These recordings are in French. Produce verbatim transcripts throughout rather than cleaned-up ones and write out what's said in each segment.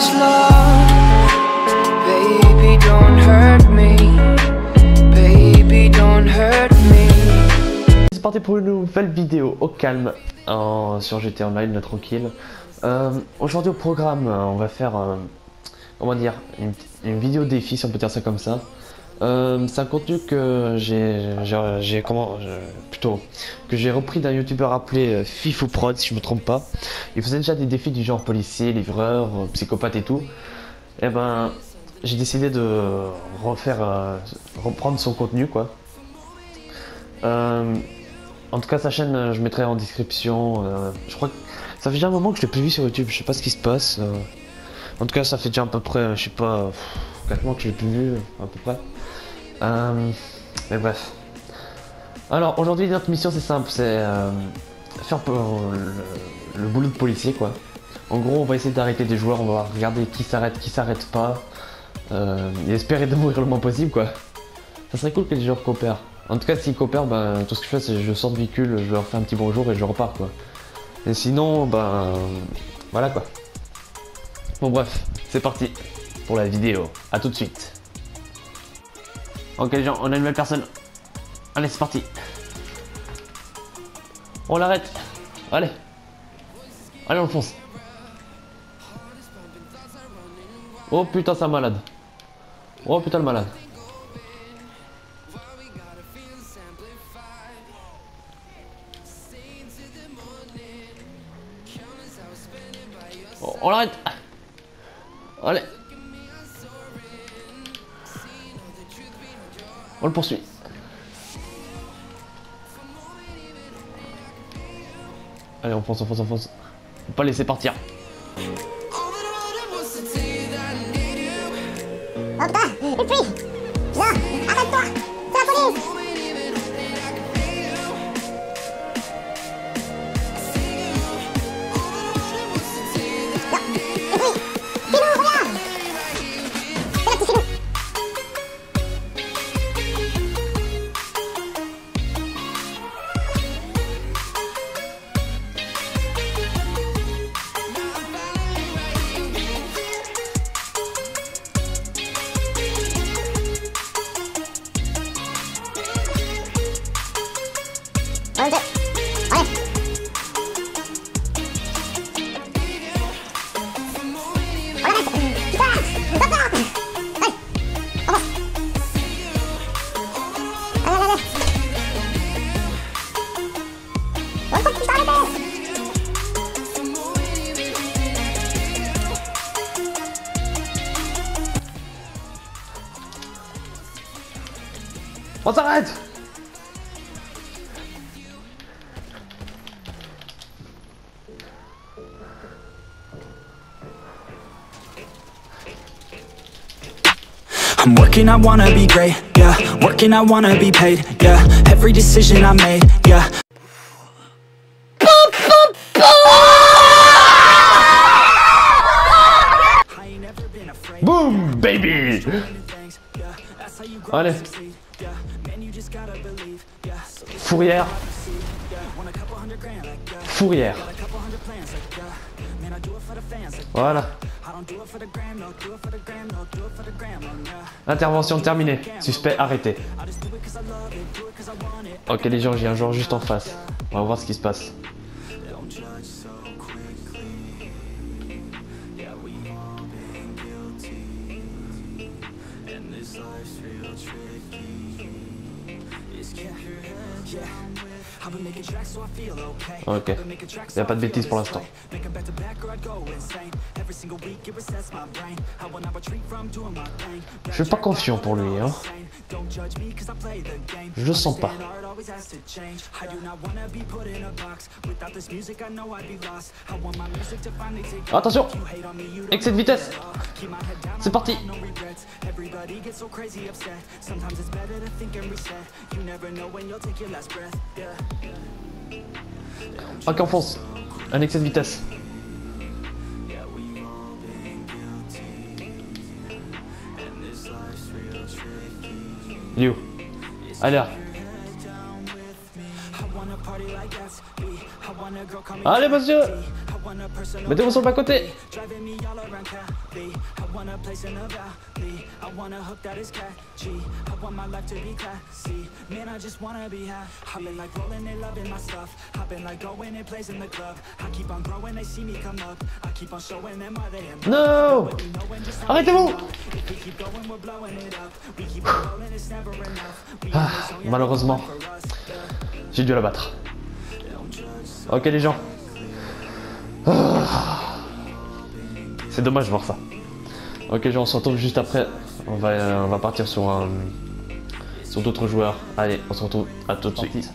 this love. Baby, don't hurt me. Baby, don't hurt me. C'est parti pour une nouvelle vidéo au calme en, sur G T A Online, tranquille. Euh, Aujourd'hui au programme, on va faire euh, comment dire une, une vidéo défi, si on peut dire ça comme ça. Euh, c'est un contenu que j'ai comment je, plutôt que j'ai repris d'un youtubeur appelé euh, FIFOProd, si je me trompe pas. Il faisait déjà des défis du genre policier, livreur, euh, psychopathe et tout. Et ben j'ai décidé de refaire euh, reprendre son contenu quoi. Euh, en tout cas sa chaîne je mettrai en description. Euh, je crois que ça fait déjà un moment que je l'ai plus vu sur YouTube, je sais pas ce qui se passe. Euh, en tout cas ça fait déjà à peu près, je sais pas, quatre mois que je l'ai plus vu à peu près. Euh, mais bref. Alors aujourd'hui notre mission c'est simple, c'est euh, faire pour le, le boulot de policier quoi. En gros on va essayer d'arrêter des joueurs, on va regarder qui s'arrête, qui s'arrête pas. Euh, et espérer de mourir le moins possible quoi. Ça serait cool que les joueurs coopèrent. En tout cas s'ils coopèrent, ben, tout ce que je fais c'est je sors de véhicule, je leur fais un petit bonjour et je repars quoi. Et sinon ben voilà quoi. Bon bref, c'est parti pour la vidéo, à tout de suite. Ok les gens, on a une nouvelle personne. Allez c'est parti. On l'arrête. Allez. Allez on fonce. Oh putain c'est un malade. Oh putain le malade. Oh, on l'arrête. Allez. On le poursuit. Allez, on fonce, on fonce, on fonce. Faut pas laisser partir. Oh putain, une fille! Non, arrête-toi! C'est la police! Allez, allez. On l'arrête. Putain, d'accord. Allez, on va. Allez, allez, allez. On va tout s'arrêter. On s'arrête. I'm working, I wanna be great, yeah. Working, I wanna be paid, yeah. Every decision I made, yeah. Boom, baby. Allez. Fourrière. Fourrière. Voilà. Intervention terminée. Suspect arrêté. Ok les gens, j'ai un joueur juste en face. On va voir ce qui se passe. Ok, il n'y a pas de bêtises pour l'instant. Je suis pas confiant pour lui, hein. Je le sens pas. Attention! Excès de vitesse! C'est parti! Ok, on fonce. Un excès de vitesse. You. Allez là. Allez monsieur. Mettez-vous sur le bas-côté. Driving me all around Cali. I want a place in the valley. I want a hook that is catchy. I want my life to be classy. Man, I just wanna be happy. I've been like rolling and loving my stuff. I've been like going and plays in the club. I keep on growing, they see me come up. I keep on showing them why they am. Non. Arrêtez-vous. Ah, malheureusement, j'ai dû la battre. Ok les gens. Ah. C'est dommage de voir ça. Ok les gens, on se retrouve juste après. On va, euh, on va partir sur, un, sur d'autres joueurs. Allez, on se retrouve à tout de suite.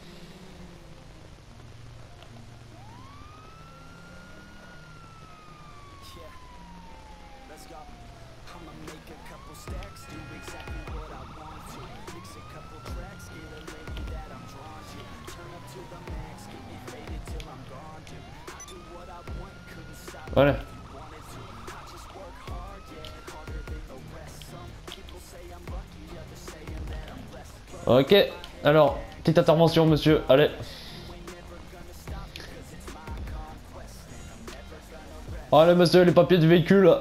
Voilà. Ok, alors, petite intervention monsieur, allez. Allez monsieur, les papiers du véhicule.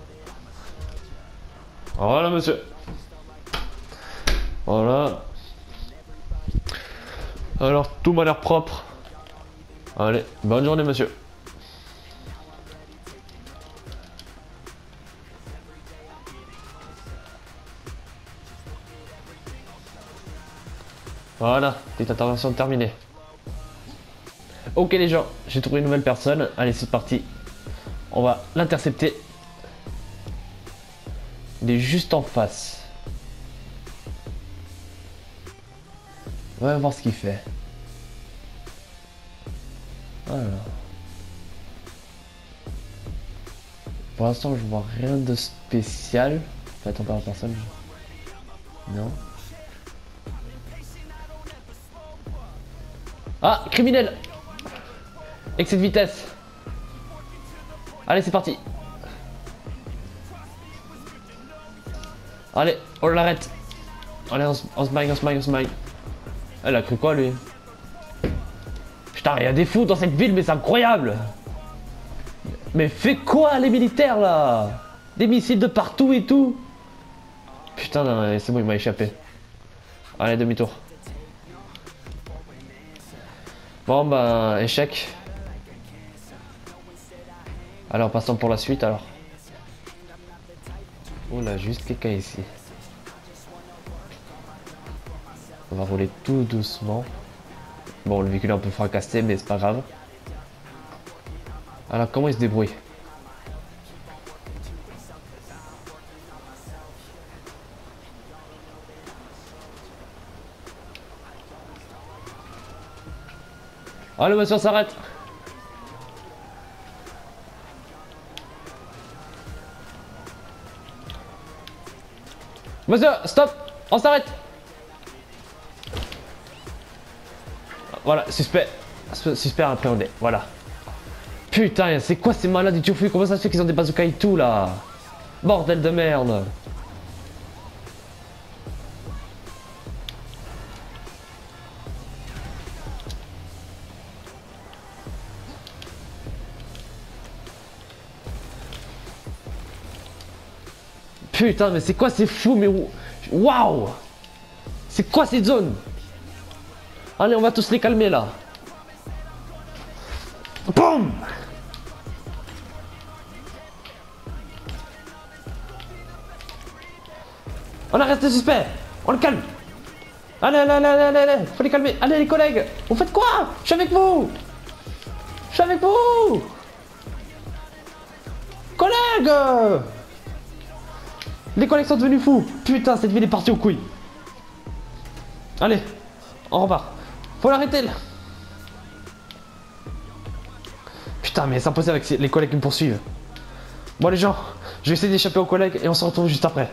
Voilà monsieur. Voilà. Alors, tout m'a l'air propre. Allez, bonne journée monsieur. Voilà, petite intervention terminée. Ok les gens, j'ai trouvé une nouvelle personne. Allez, c'est parti. On va l'intercepter. Il est juste en face. On va voir ce qu'il fait. Voilà. Pour l'instant, je vois rien de spécial. En fait, on parle à personne. Non. Ah, criminel! Excès de vitesse. Allez, c'est parti. Allez, on l'arrête. Allez, on se, on se maille, on se maille, on se maille. Elle a cru quoi, lui? Putain, il y a des fous dans cette ville, mais c'est incroyable. Mais fait quoi, les militaires, là? Des missiles de partout et tout. Putain, c'est bon, il m'a échappé. Allez, demi-tour. Bon bah échec. Alors passons pour la suite alors. Oh là, juste quelqu'un ici. On va rouler tout doucement. Bon, le véhicule est un peu fracassé mais c'est pas grave. Alors comment il se débrouille? Allez monsieur, on s'arrête. Monsieur, stop. On s'arrête. Voilà, suspect. Suspect appréhendé, voilà. Putain, c'est quoi ces malades du Tiofu? Comment ça se fait qu'ils ont des bazookas et tout là? Bordel de merde. Putain, mais c'est quoi ces fous, mais waouh! C'est quoi cette zone? Allez, on va tous les calmer là. Boum! On arrête le suspect! On le calme! Allez, allez, allez, allez, allez, faut les calmer! Allez, les collègues! Vous faites quoi? Je suis avec vous! Je suis avec vous! Collègues! Les collègues sont devenus fous. Putain, cette ville est partie aux couilles. Allez, on repart. Faut l'arrêter là. Putain, mais c'est impossible avec les collègues qui me poursuivent. Bon les gens, je vais essayer d'échapper aux collègues et on se retrouve juste après.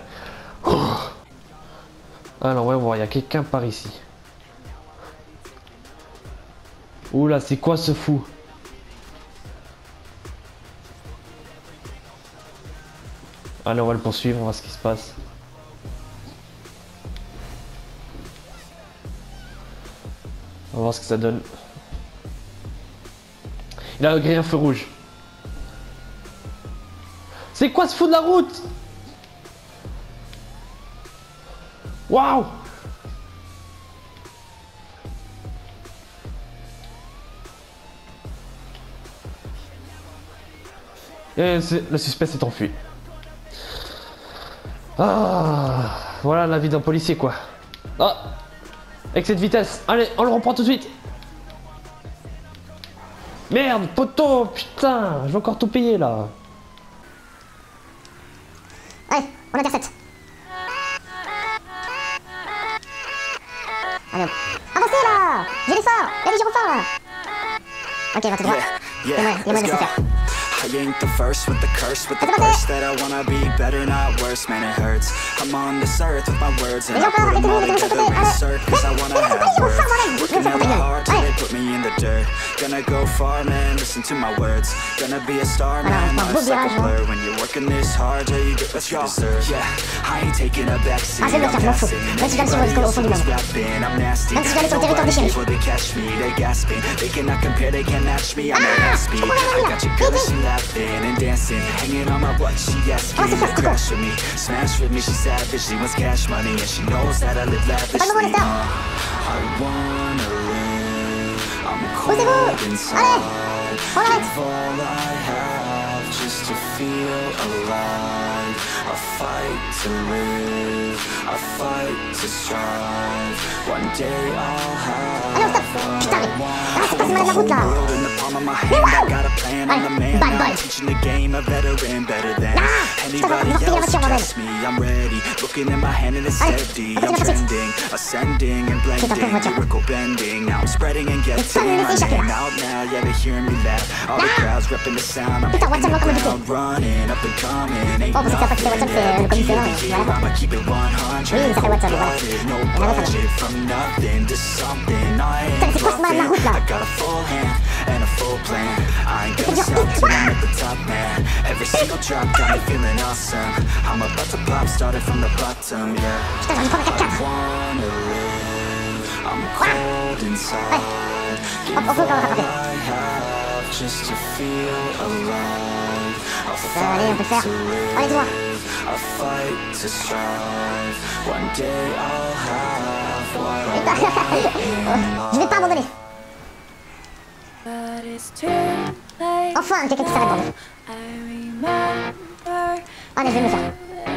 Alors ouais, on va voir, il y a quelqu'un par ici. Oula, c'est quoi ce fou? Allez, on va le poursuivre, on va voir ce qui se passe. On va voir ce que ça donne. Il a grillé un feu rouge. C'est quoi ce fou de la route? Waouh! Et le suspect s'est enfui. Ah, voilà la vie d'un policier quoi. Ah, avec cette vitesse. Allez, on le reprend tout de suite. Merde, poteau, putain, je vais encore tout payer là. Allez, on intercepte. Allez hop. Avancez là! J'ai les phares! Il y a des gyrophares là! Ok, va tout droit. Il y a moyen, il y a moyen de se faire. I ain't the first with the curse, with the curse that I wanna be better, not worse, man it hurts. I'm on this earth with my words and I put them all together in a circle, cause I wanna have words. Working hella hard till they put me in the dirt. Gonna go far, man, listen to my words. Gonna be a star, man, life's like a blur. When you're working this hard, yeah, you get what you deserve. Yeah, I ain't taking a backseat, I'm passing. Everybody's rapping, I'm nasty. Nobody before they catch me, they gasping. They cannot compare, they can't match me, I'm at speed. I got your girl, she laughing and dancing, hanging on my butt, she asking to crash with me, smash with me, she savage, she wants cash money, and she knows that I live lavishly. uh, I wanna live, I'm cold inside, give all I have just to feel alive. I fight to live, I fight to strive, one day I'll have what I want. The world in the palm of my hand, I got a plan, I'm the man. I'm teaching the game, a veteran, better than anybody else. Trust me, I'm ready. Looking in my hand and it's steady. I'm trending, ascending and blending, lyrical bending. Now I'm spreading and getting my name out now. Yeah, they hearing me laugh. All the crowds repping the sound. I'm hitting the ground, running up and coming. Ain't nothing ever here. I'ma keep it one hundred. Cold-blooded, no budget, from nothing to something. I ain't bluffing. I got a full hand and a full plan. I ain't gonna stop till I'm at the top, man. Every single drop got me feeling awesome. I'm about to pop, started from the bottom, yeah. I wanna live, I'm cold inside. Give all I have just to feel alive. I'll fight to live, I'll fight to strive. One day I'll have what I want in life. Je vais pas abandonner. Enfin, quelqu'un qui s'arrête d'abandonner. Allez, je vais me le faire.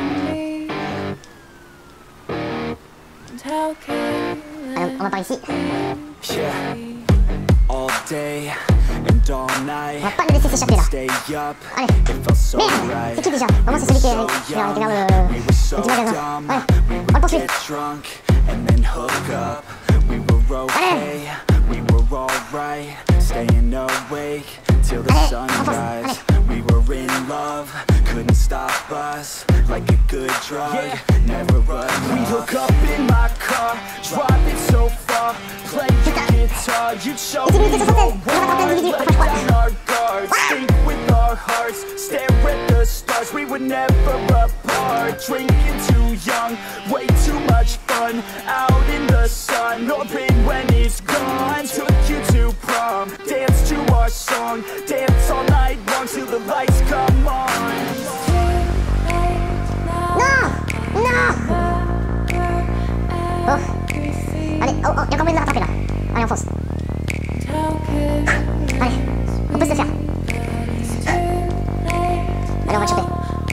Allez, on va par ici. Yeah. All day and all night. On va pas le laisser s'échapper là. Stay up. Allez. It felt so Merde, right. c'est qui déjà? Vraiment, c'est celui qui est, qui est vers le, le petit magasin. Ouais, on le poursuit. Get drunk and then hook up. We were okay. We were alright. Staying awake till the sunrise. We were in love. Couldn't stop us. Like a good drug. Never run. We hook up in my car. Drive it so far. Play the guitar. You show me your world. Let down our guards. Think with our hearts. Stare at the stars. We were never apart. Drinking too young. Way too much fun. Out in the sun. No pain when it's gone. Took you to prom. Dance to our song. Dance all night long till the lights come on. Non! Non! Oh. Allez, oh, oh, il y a encore moyen de la rattraper là. Allez, on fonce. Allez, on peut se le faire. Allez, on va le choper.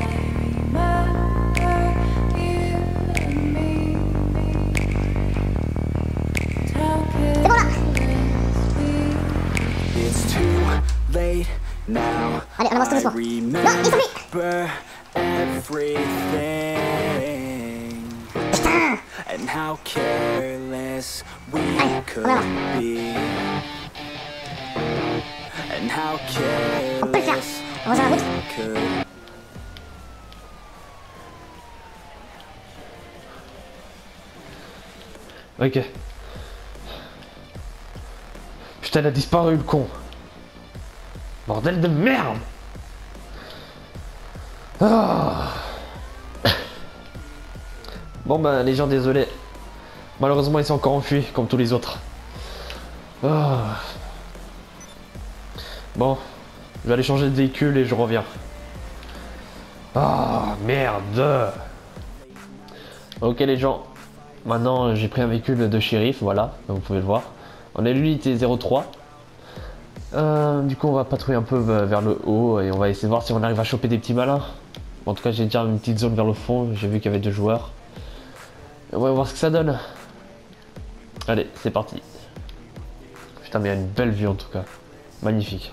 C'est bon là! It's too late now. Allez, on avance tout doucement. Non, il s'enfuit! Everything Putain! and how careless we Allez, could on va voir. be, and how On peut le faire. careless On va sur la route. we could. Ok. Putain, il a disparu le con. Bordel de merde. Ah. Bon bah les gens, désolé. Malheureusement ils sont encore enfuis comme tous les autres. Ah. Bon, je vais aller changer de véhicule et je reviens. Ah, merde. Ok les gens, maintenant j'ai pris un véhicule de shérif, voilà, comme vous pouvez le voir. On est l'unité zéro trois. Euh, du coup on va patrouiller un peu vers le haut et on va essayer de voir si on arrive à choper des petits malins. En tout cas j'ai déjà une petite zone vers le fond, j'ai vu qu'il y avait deux joueurs. On va voir ce que ça donne. Allez, c'est parti. Putain mais il y a une belle vue en tout cas. Magnifique.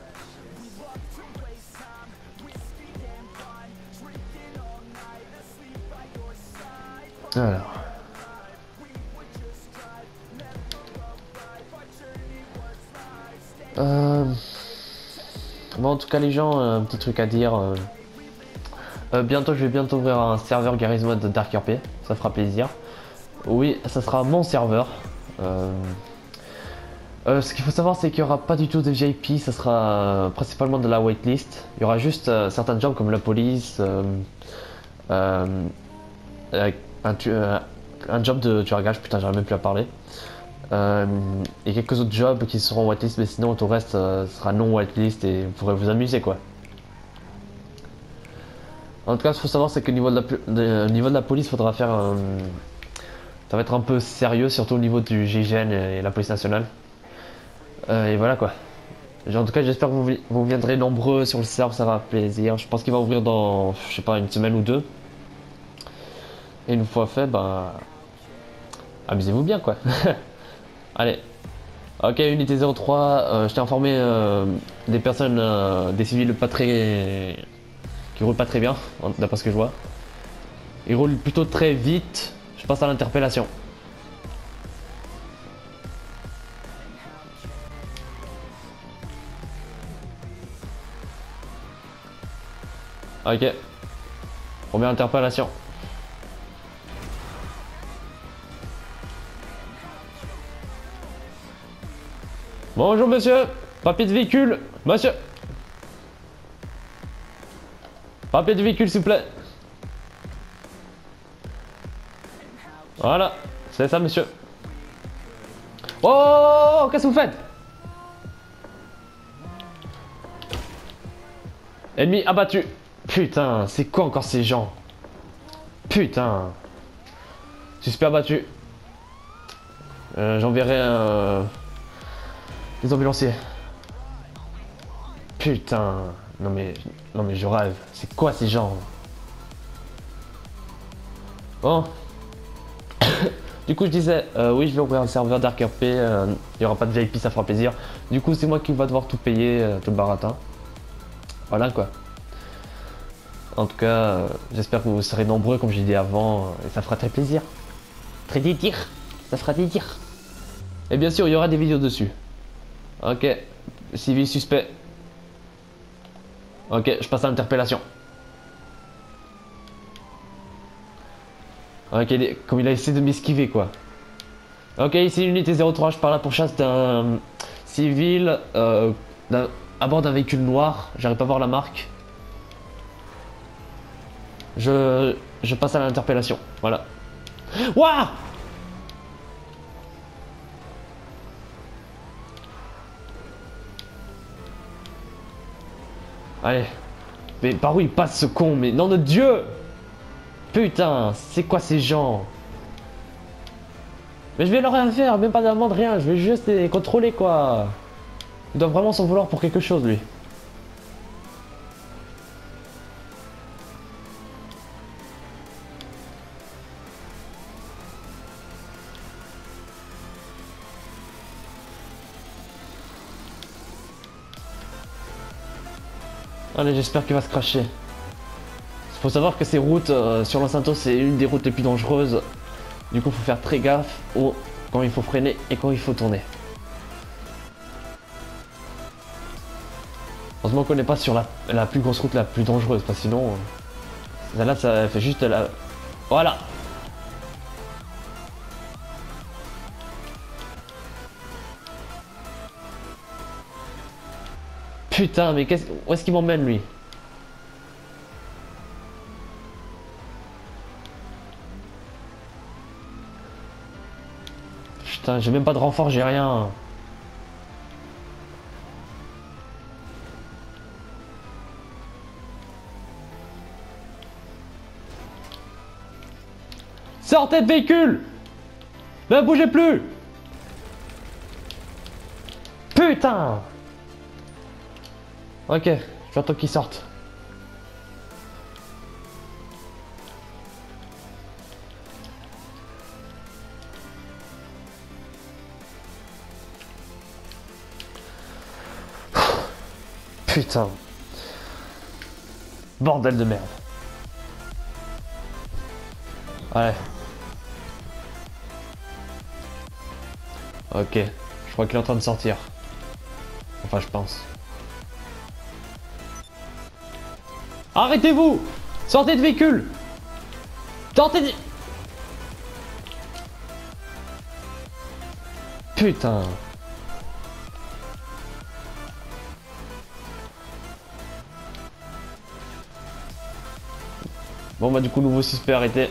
Alors. Euh... Bon, en tout cas les gens, un petit truc à dire. Euh... Euh, bientôt, je vais bientôt ouvrir un serveur Garry's Mod de Dark R P. Ça fera plaisir. Oui, ça sera mon serveur. Euh... Euh, ce qu'il faut savoir, c'est qu'il n'y aura pas du tout de V I P. Ça sera euh, principalement de la waitlist. Il y aura juste euh, certains jobs comme la police. Euh... Euh... Un, tu... un job de tueur à gage, putain j'arrive même plus à parler. Euh, et quelques autres jobs qui seront whitelist, mais sinon tout le reste euh, sera non whitelist et vous pourrez vous amuser quoi. En tout cas, ce qu'il faut savoir, c'est que au niveau de la, de, niveau de la police, faudra faire un... ça va être un peu sérieux, surtout au niveau du G I G N et la police nationale. Euh, et voilà quoi. En tout cas, j'espère que vous, vous viendrez nombreux sur le serveur, ça va plaisir. Je pense qu'il va ouvrir dans, je sais pas, une semaine ou deux. Et une fois fait, bah... amusez-vous bien quoi. Allez. Ok, unité zéro trois, euh, je t'ai informé euh, des personnes, euh, des civils pas très... qui roulent pas très bien, d'après ce que je vois. Ils roulent plutôt très vite. Je passe à l'interpellation. Ok. Première interpellation. Bonjour monsieur, papier de véhicule, monsieur. Papier de véhicule s'il vous plaît. Voilà, c'est ça monsieur. Oh, oh, oh, qu'est-ce que vous faites? Ennemi abattu. Putain, c'est quoi encore ces gens? Putain. Suspect abattu. Euh, J'enverrai un... Les ambulanciers. Putain. Non mais... Non mais je rêve. C'est quoi ces gens? Bon. Du coup je disais, euh, oui je vais ouvrir un serveur Dark R P. Euh, il n'y aura pas de V I P, ça fera plaisir. Du coup c'est moi qui va devoir tout payer, euh, tout le baratin. Voilà quoi. En tout cas, euh, j'espère que vous serez nombreux comme j'ai dit avant. Et ça fera très plaisir. Très plaisir. Ça fera plaisir. Et bien sûr il y aura des vidéos dessus. Ok, civil suspect. Ok, je passe à l'interpellation. Ok, comme il a essayé de m'esquiver quoi. Ok, ici l'unité zéro trois, je pars là pour chasse d'un civil euh, à bord d'un véhicule noir. J'arrive pas à voir la marque. Je, je passe à l'interpellation, voilà. Wouah! Allez. Mais par où il passe ce con? Mais nom de Dieu! Putain, c'est quoi ces gens? Mais je vais leur rien faire, même pas d'amende, rien. Je vais juste les contrôler quoi. Il doit vraiment s'en vouloir pour quelque chose lui. Allez, j'espère qu'il va se cracher. Il faut savoir que ces routes euh, sur Los Santos, c'est une des routes les plus dangereuses. Du coup, il faut faire très gaffe au, quand il faut freiner et quand il faut tourner. Heureusement qu'on n'est pas sur la, la plus grosse route la plus dangereuse, parce que sinon... Euh, là, ça fait juste la... Voilà! Putain, mais qu'est-ce... où est-ce qu'il m'emmène lui? Putain, j'ai même pas de renfort, j'ai rien. Sortez de véhicule! Ne bougez plus! Putain! Ok, j'entends qu'ils sortent. Putain. Bordel de merde. Ouais. Ok, je crois qu'il est en train de sortir. Enfin, je pense. Arrêtez-vous! Sortez de véhicule! Sortez de... Putain. Bon bah du coup, nouveau suspect arrêté.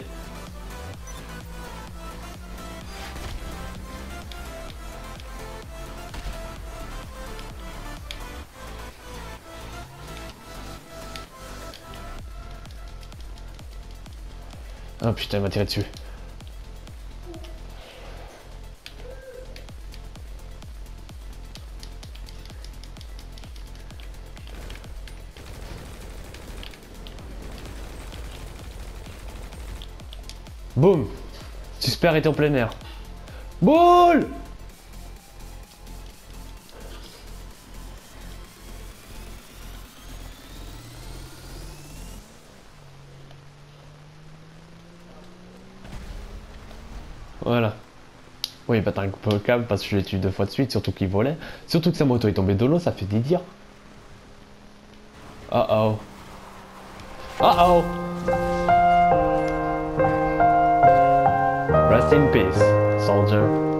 Oh putain, il m'a tiré dessus. Boum. Suspect arrêté en plein air. Boule. Voilà. Oui, bah t'as un coup au câble parce que je l'ai tué deux fois de suite, surtout qu'il volait. Surtout que sa moto est tombée de l'eau, ça fait des dires. Oh oh. Oh oh. Rest in peace, soldier.